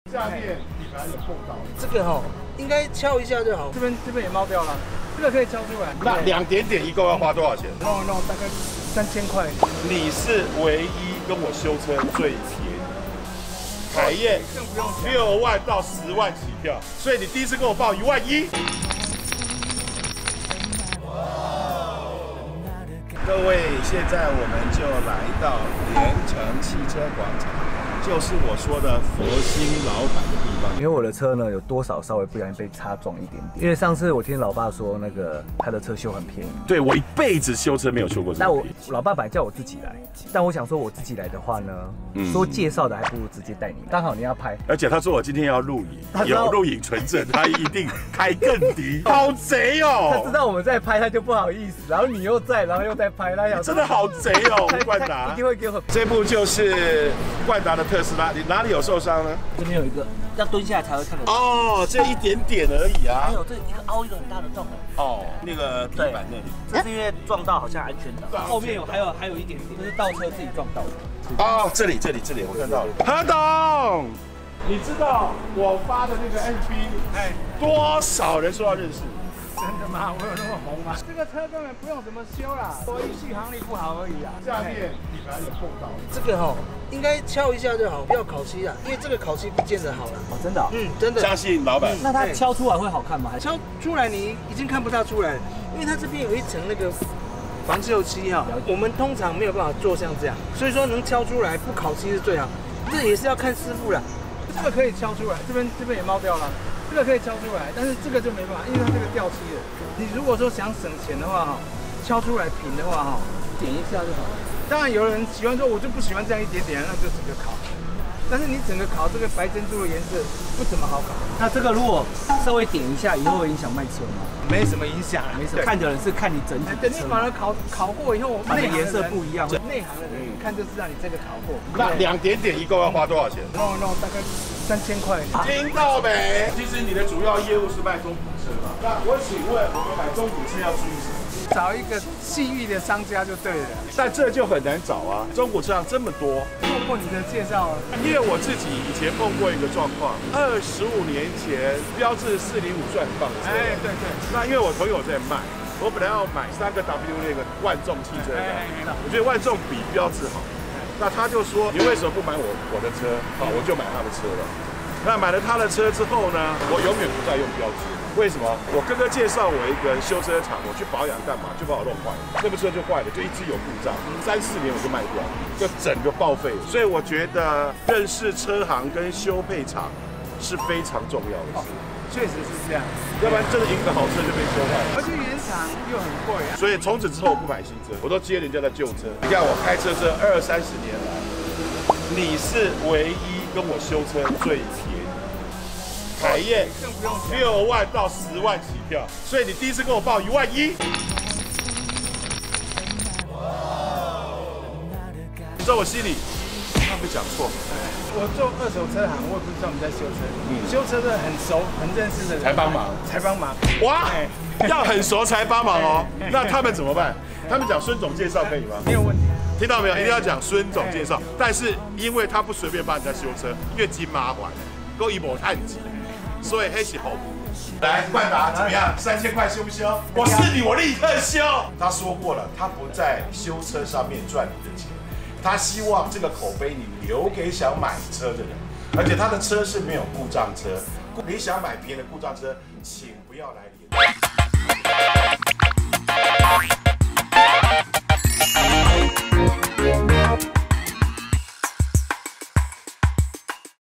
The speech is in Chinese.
下面底盘有碰到。 这个哈，应该敲一下就好。这边也猫掉了，这个可以敲出来。 那2点点一共要花多少钱？ 弄大概3000块。 你是唯一跟我修车最便宜，凯宴6万到10万起跳，所以你第一次跟我报11000。各位，现在我们就来到联城汽车广场，就是我说的佛心老板的地方。 因为我的车呢有多少稍微不小心被擦撞一点点。因为上次我听老爸说，那个他的车修很便宜。 对，我一辈子修车没有修过这么便宜。 但我老爸本来叫我自己来，但我想说我自己来的话呢，说介绍的还不如直接带你。刚好你要拍， 而且他说我今天要录影，有录影存证，他一定开更低。好贼哦！ 他知道我们在拍，他就不好意思。然后你又在，然后又在拍，他想真的好贼哦，冠达一定会给我。 这部就是冠达的特斯拉，你哪里有受伤呢？ 这边有一个，要蹲下来才会看得到。 哦，这一点点而已啊。 还有这一个凹一个很大的洞。 哦，那个地板那里。 这是因为撞到好像安全岛。后面还有一点点，就是倒车自己撞到的。 哦，这里，我看到了。何董，你知道我发的那个 FB， 多少人说要认识？ 真的吗？我有那么红吗？这个车根本不用怎么修啦，我续航力不好而已啦。 下面底盘有碰到。 这个哈，应该敲一下就好，不要烤漆啦，因为这个烤漆不见得好了。 哦，真的？ 真的。 相信老板。 那它敲出来会好看吗？ 敲出来你已经看不大出来，因为它这边有一层那个防锈漆哈，我们通常没有办法做像这样，所以说能敲出来不烤漆是最好。这也是要看师傅啦。这个可以敲出来，这边也猫掉了。这个可以敲出来，但是这个就没办法，因为它这个掉漆了。你如果说想省钱的话哈，敲出来平的话哈，点一下就好了。当然有人喜欢说，我就不喜欢这样一点点，那就整个烤。但是你整个烤这个白珍珠的颜色不怎么好烤。 那这个如果稍微点一下，以后会影响卖车吗？ 没什么影响， 没什么。看的人是看你整体。 等你把它烤过以后， 内颜色不一样。 内行的人看就知道你这个烤过。 那2点点一共要花多少钱？ 弄大概3000块。 听到没？其实你的主要业务是卖中古车嘛？那我请问，我们买中古车要注意什么？ 找一个细腻的商家就对了。 但这就很难找啊，中古车行这么多。 透过你的介绍， 因为我自己以前碰过一个状况，25年前标致405算很棒的车。 对。 那因为我朋友在卖，我本来要买3个 W 那个万众汽车的，我觉得万众比标致好。那他就说，你为什么不买我的车？好，我就买他的车了。那买了他的车之后呢，我永远不再用标致。为什么？我哥哥介绍我一个修车厂，我去保养干嘛，就把我弄坏了，那部车就坏了，就一直有故障，3、4年我就卖掉，就整个报废了。所以我觉得认识车行跟修配厂是非常重要的事。 确实是这样， 要不然真的一个好车就被修坏了。 而且原厂又很贵啊。 所以从此之后我不买新车，我都接人家的旧车。你看我开车这20-30年来，你是唯一跟我修车最便宜。凯宴6万到10万起跳，所以你第一次跟我报11000。你知道我心里他没讲错。 我做2手车行，我也不是专门在修车，修车的很熟、很认识的人才帮忙，哇，要很熟才帮忙哦。那他们怎么办？他们讲孙总介绍可以吗？ 没有问题。 听到没有？一定要讲孙总介绍。但是因为他不随便帮人家修车，因为真麻烦，够一抹碳级。所以黑是好。来，冠达怎么样？3000块修不修？我是你，我立刻修。他说过了，他不在修车上面赚你的钱，他希望这个口碑你留给想买车的人，而且他的车是没有故障车。你想买别人的故障车，请不要来联。